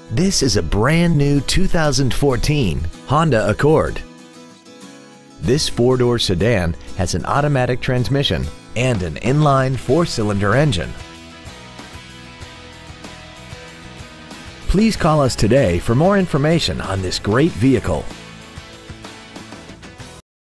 This is a brand new 2014 Honda Accord. This four-door sedan has an automatic transmission and an inline four-cylinder engine. Please call us today for more information on this great vehicle.